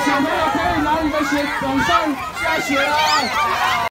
小朋友可以拿你的鞋往上下雪了。